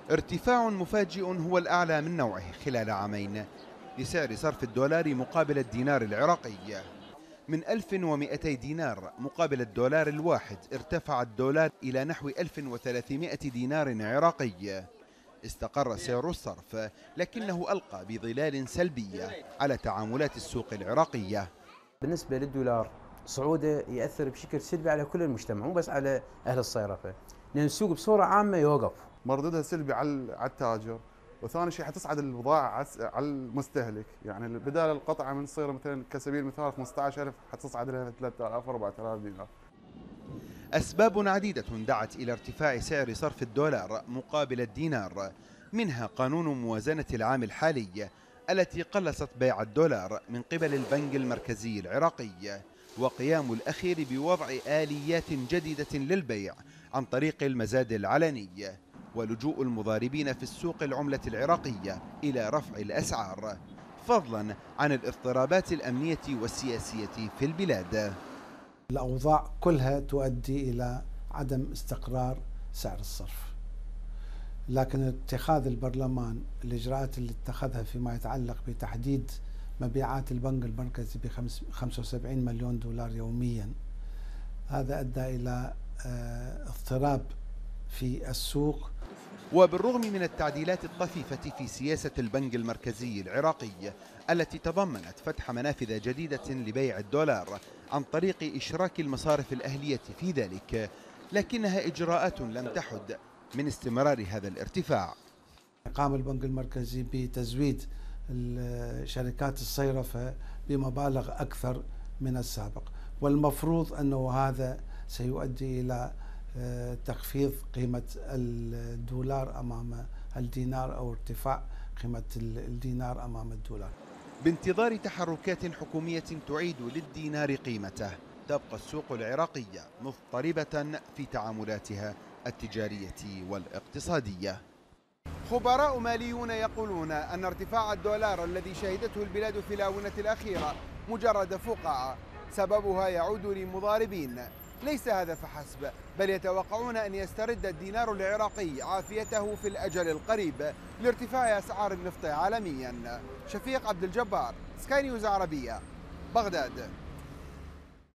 ارتفاع مفاجئ هو الأعلى من نوعه خلال عامين لسعر صرف الدولار مقابل الدينار العراقي. من 1200 دينار مقابل الدولار الواحد ارتفع الدولار إلى نحو 1300 دينار عراقي. استقر سعر الصرف لكنه ألقى بظلال سلبية على تعاملات السوق العراقية. بالنسبة للدولار صعوده يأثر بشكل سلبي على كل المجتمع، مو بس على أهل الصيرفة، لأن السوق بصورة عامة يوقف. مردودها سلبي على التاجر، وثاني شيء حتصعد البضاعة على المستهلك، يعني بدال القطعة من تصير مثلا كسبيل المثال 15,000 حتصعد لها 3,000 4,000 دينار. أسباب عديدة دعت إلى ارتفاع سعر صرف الدولار مقابل الدينار، منها قانون موازنة العام الحالي التي قلصت بيع الدولار من قبل البنك المركزي العراقي، وقيام الأخير بوضع آليات جديدة للبيع عن طريق المزاد العلني، ولجوء المضاربين في السوق العملة العراقية إلى رفع الأسعار، فضلا عن الاضطرابات الأمنية والسياسية في البلاد. الأوضاع كلها تؤدي إلى عدم استقرار سعر الصرف، لكن اتخاذ البرلمان الإجراءات اللي اتخذها فيما يتعلق بتحديد مبيعات البنك المركزي ب 75 مليون دولار يوميا، هذا أدى إلى اضطراب في السوق. وبالرغم من التعديلات الطفيفة في سياسة البنك المركزي العراقي التي تضمنت فتح منافذ جديدة لبيع الدولار عن طريق إشراك المصارف الأهلية في ذلك، لكنها إجراءات لم تحد من استمرار هذا الارتفاع. قام البنك المركزي بتزويد شركات الصيرفة بمبالغ أكثر من السابق، والمفروض أنه هذا سيؤدي إلى تخفيض قيمة الدولار أمام الدينار أو ارتفاع قيمة الدينار أمام الدولار. بانتظار تحركات حكومية تعيد للدينار قيمته، تبقى السوق العراقية مضطربة في تعاملاتها التجارية والاقتصادية. خبراء ماليون يقولون أن ارتفاع الدولار الذي شهدته البلاد في الآونة الأخيرة مجرد فقاعة سببها يعود لمضاربين. ليس هذا فحسب، بل يتوقعون أن يسترد الدينار العراقي عافيته في الأجل القريب لارتفاع أسعار النفط عالميا. شفيق عبد الجبار، سكاي نيوز عربية، بغداد.